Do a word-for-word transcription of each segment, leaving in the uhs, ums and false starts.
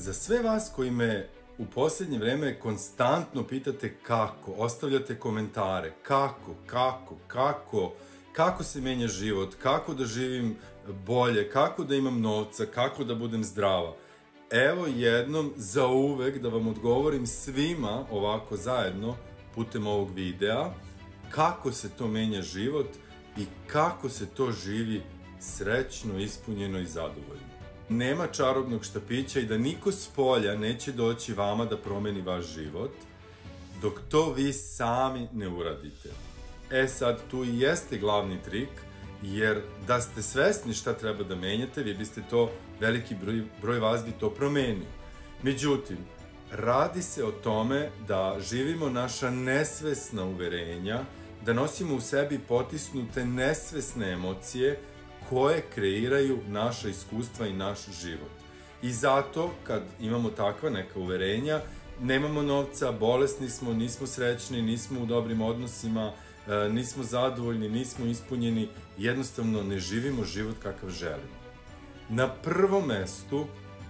Za sve vas koji me u posljednje vreme konstantno pitate kako, ostavljate komentare, kako, kako, kako, kako se menja život, kako da živim bolje, kako da imam novca, kako da budem zdrava. Evo jednom za uvek da vam odgovorim svima ovako zajedno putem ovog videa kako se to menja život i kako se to živi srećno, ispunjeno i zadovoljno. Nema čarobnog štapića i da niko s polja neće doći vama da promeni vaš život dok to vi sami ne uradite. E sad, tu i jeste glavni trik, jer da ste svesni šta treba da menjate, vi biste to, veliki broj, broj vas bi to promenio. Međutim, radi se o tome da živimo naša nesvesna uverenja, da nosimo u sebi potisnute nesvesne emocije koje kreiraju naša iskustva i naš život. I zato, kad imamo takva neka uverenja, nemamo novca, bolesni smo, nismo srećni, nismo u dobrim odnosima, nismo zadovoljni, nismo ispunjeni, jednostavno ne živimo život kakav želimo. Na prvom mestu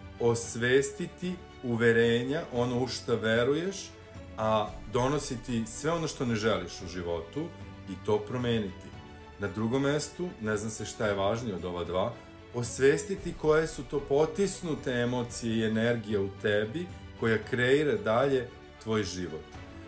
osvestiti uverenja, ono u šta veruješ, a donositi sve ono što ne želiš u životu i to promeniti. Na drugom mestu, ne znam se šta je važnije od ova dva, osvestiti koje su to potisnute emocije i energija u tebi koja kreira dalje tvoj život.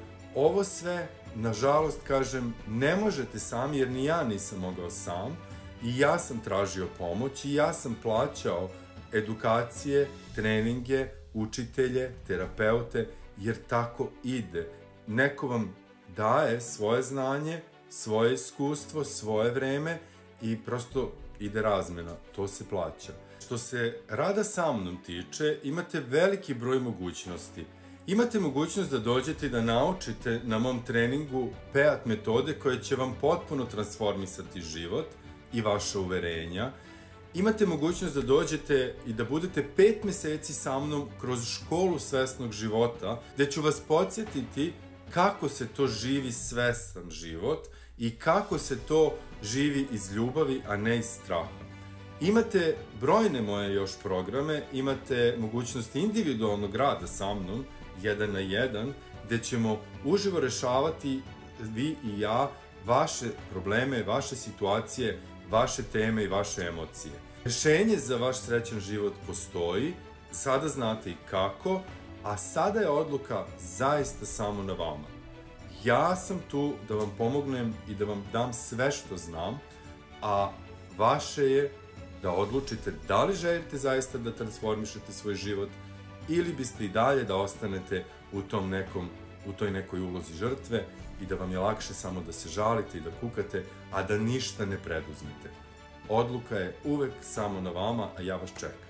Ovo sve, nažalost, kažem, ne možete sami jer ni ja nisam mogao sam i ja sam tražio pomoć i ja sam plaćao edukacije, treninge, učitelje, terapeute, jer tako ide. Neko vam daje svoje znanje, svoje iskustvo, svoje vreme i prosto ide razmena, to se plaća. Što se rada sa mnom tiče, imate veliki broj mogućnosti. Imate mogućnost da dođete i da naučite na mom treningu P E A T metode koje će vam potpuno transformisati život i vaša uverenja. Imate mogućnost da dođete i da budete pet meseci sa mnom kroz školu svesnog života, gde ću vas podsjetiti kako se to živi svestan život i kako se to živi iz ljubavi, a ne iz straha. Imate brojne moje još programe, imate mogućnost individualnog rada sa mnom, jedan na jedan, gde ćemo uživo rešavati vi i ja vaše probleme, vaše situacije, vaše teme i vaše emocije. Rešenje za vaš srećan život postoji, sada znate i kako, a sada je odluka zaista samo na vama. Ja sam tu da vam pomognem i da vam dam sve što znam, a vaše je da odlučite da li želite zaista da transformišete svoj život ili biste i dalje da ostanete u tom nekom, u toj nekoj ulozi žrtve i da vam je lakše samo da se žalite i da kukate, a da ništa ne preduzmete. Odluka je uvek samo na vama, a ja vas čekam.